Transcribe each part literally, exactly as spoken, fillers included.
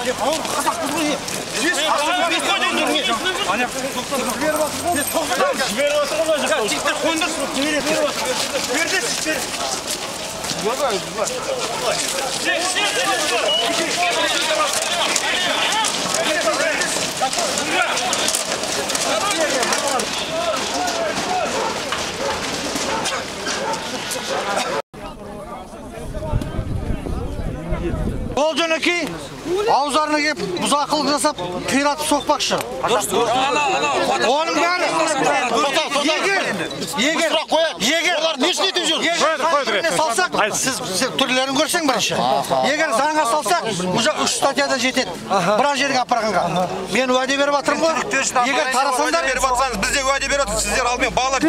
Ол жөнекей аузарына кеп бұзақылық жасап қиратып соқпақшы. Оның бәрі егер егер егер не істетіп жүр? Егер салсақ, сіз түрлерін көрсең бірінші. Егер заңға салсақ, бұл үш статьяда жетеді. Біраз жерге апарғанға. Мен уәде беріп жатырмын ғой. Егер тарасаңдар беріп жатсаңыз, біз де уәде беріп жатырмыз. Сіздер алдымен бағалап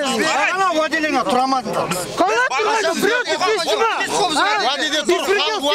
Ана уәделеріңе тұрамадыңдар. Қалай тұрмайды? Біреуді кесті ма? Уәдеде тұр, халық